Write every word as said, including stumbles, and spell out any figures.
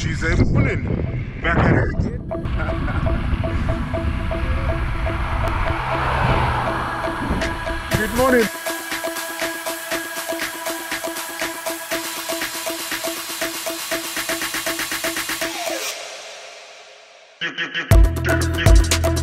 Tuesday morning. Back at it again. Good morning. You, you, you, you, you.